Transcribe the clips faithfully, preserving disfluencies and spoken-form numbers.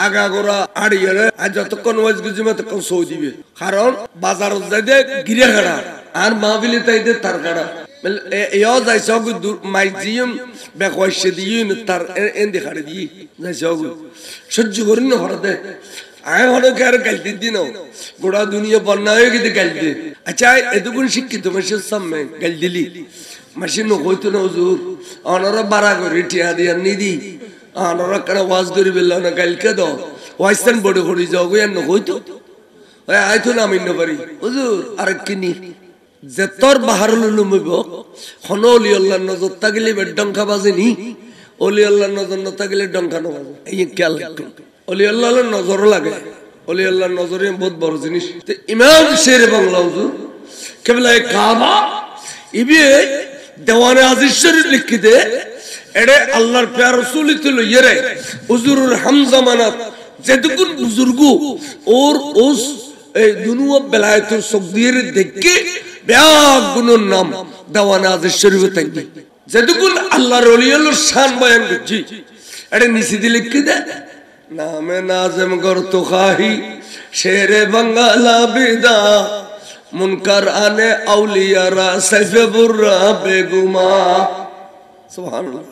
আগাগোড়া আড়িয়ে আর যতক্ষণ ওয়াজ গুজিমে ততক্ষণ সৌ দিবে কারণ বাজার যাইতে গিরে কাটা আর মাহফিলে তাইতে তার কাটা এও যাইছ মাইজিম বেকওয়াইছে দিয়ে তার এন্দি খাড়ে দিয়ে যাইছ সহ্য করি না হঠাৎ আয় হলো কার গালতে দিন গোড়া দুনিয়া বন্যা হয়ে গেছে গালতে আচ্ছা এতক্ষণ শিক্ষিত মানুষের সামনে গাল দিলি মাসির হইতো না হুজুর অনারা বাড়া করে টিয়া দিয়ে নিদি অনারা কেন ওয়াজ করি বললো না গালকে দাও ওয়াইস্তান বড় করে যাও গো এন হইতো আইতো না আমি পারি হুজুর আর কিনি যে তোর বাহার লুমইব হন অলি আল্লাহর নজর তাগিলে ডঙ্কা বাজেনি অলি আল্লাহর নজর না তাগিলে ডঙ্কা না বাজে এই খেয়াল রাখবেন অলি আল্লাহর নজর লাগে অলি আল্লাহর নজরে বহুত বড় জিনিস ইমাম শেরে বাংলা হুজুর কেবলা কাবা ইবি দেওয়ানে আজিজ শরীফ লিখিতে এড়ে আল্লাহর প্যার রাসূল ছিল ইরে হুজুরুর হামজামানাত যেটুকুন বুজুর্গ ওর ওস এই দুনিয়া বেলায়েতুর সগদির দেখে ব্যাগ গুণর নাম দেওয়ানে আজিজ শরীফে থাকবে যেটুকুন আল্লাহর ওলি আল্লাহর শান বয়ান করছি এড়ে নিচে দিয়ে লিখে দে নামে নাজম গর্ত খাহি শেরে বাংলা বিদা মুনকার আনে আউলিয়ারা সাইফে বুররা বেগুমা সুবহানাল্লাহ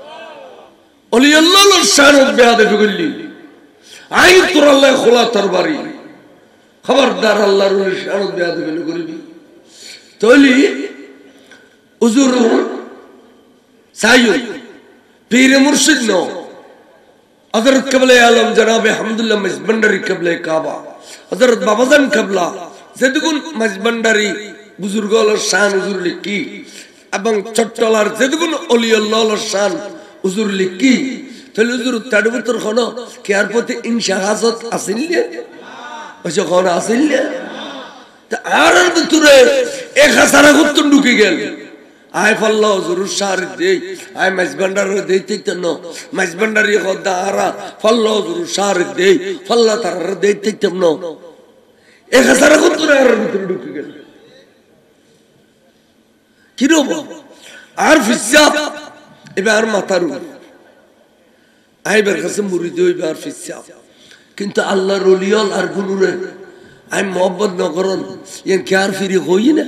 ওলি আল্লাহর শান বেয়াদে বিগলি আই তোর আল্লাহ খোলা তরবারি খবরদার আল্লাহর শান বেয়াদে বিগলি করবি তলি হুজুর সাইয়্যিদ পীর মুর্শিদ নো हजरत कबले आलम जनाब हमदुल्लाह मजबंडरी कबले काबा हजरत बाबाजान कबला जेदुगुन मजबंडरी बुजुर्गोलर शान हुजूर लिखी এবং চট্টলার যেদুগুন ওলি আল্লাহর শান হুজুর লিখি তাহলে হুজুর তার ভিতর হলো কি আর প্রতি ইনশা হাজত আসিলে ওই যখন আসিলে তা আর ভিতরে এক হাজার গুত্তন ঢুকে গেল আয় ফাল্লা হুজুর শার দেই আয় মজবন্ডার দেই তেন মজবন্ডারি খদারা ফাল্লা হুজুর শার দেই ফাল্লা তার দেই তেন এক হাজার গুত্তন আর ভিতরে ঢুকে গেল কি রব আর ফিসাব এবার মাতারু আইবার কাছে মুরিদ হইবার ফিসাব কিন্তু আল্লাহর ওলিয়াল আর গুনুরে আই মোহাম্মদ নগরন ইয়ান কি আর ফিরি হই না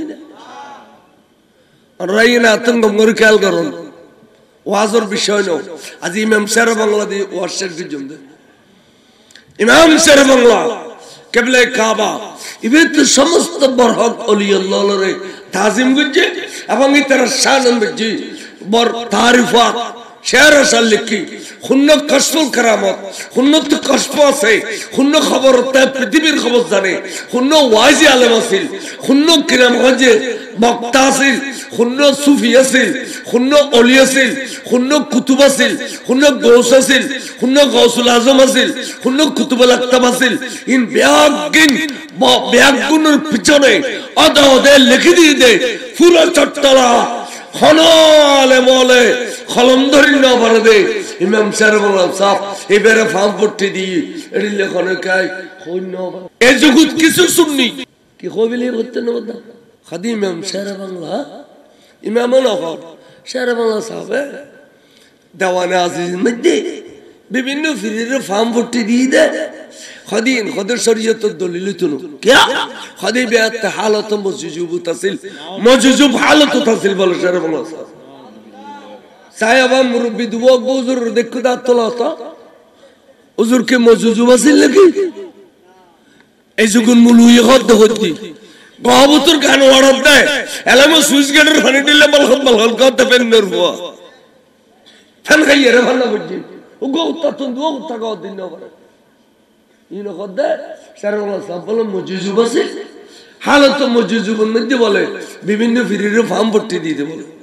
রাইনা আতঙ্ক গঙ্গর খেয়াল করুন ওয়াজর বিষয় নয় আজ ইমাম শের বাংলা দিয়ে ওয়াশের জন্য ইমাম শের বাংলা কেবলে কাবা ইবেত সমস্ত বরহক ওলি আল্লাহর তাজিম করছে এবং তার শান বুঝি বর তারিফা শের আসাল লিখি হুন্ন কসফুল কারামত হুন্ন তো কসফ আছে হুন্ন খবর তা পৃথিবীর খবর জানে হুন্ন ওয়াজি আলেম আছিল হুন্ন কিরাম হজে বক্তা আছিল হুন্ন সুফি আছিল হুন্ন অলি আছিল হুন্ন কুতুব আছিল হুন্ন গৌস আছিল হুন্ন গৌসুল আজম আছিল হুন্ন কুতুবুল আকতাব আছিল ইন ব্যাগিন ব্যাগুনের পিছনে আদা আদা লিখে দিয়ে দে পুরো চট্টলা খনলে মলে কলম ধরি না পারে দে ইমাম সাহেব বললাম সাফ এবারে ফাম পড়তে দি এর লেখনে কাই কই না এ জগৎ কিছু শুননি কি কইলি করতে না বদা খাদি ইমাম সাহেব বাংলা ইমাম নগর সাহেব বাংলা সাহেব দেওয়ানে আজিজ মধ্যে বিভিন্ন ফিরের ফাম পড়তে দি দে খাদিন খদের শরীয়তের দলিল তুনো কিয়া খাদি বিয়াত হালত মজুজুব তাসিল মজুজুব হালত তাসিল বলে সাহেব বাংলা সাহেবা মুরব্বী দুবক হুজুর দেখো দাঁত তোলা তো হুজুর কে মজুজুব আছিল নাকি এই যুগুন মুলুই হদ হতি গহবতুর গান ওড়াত দেয় এলামো সুইচ গেটের পানি দিলে বলহল বলহল করতে পেন নরবো ফেন খাইয়ে রে ভালো বুঝি ও গো ততন দুও টাকা দিন না করে ইনো কদে সারা বলা সবল মজুজুব আছে হালত মজুজুবের মধ্যে বলে বিভিন্ন ফিরির ফার্ম ভর্তি দিয়ে দেব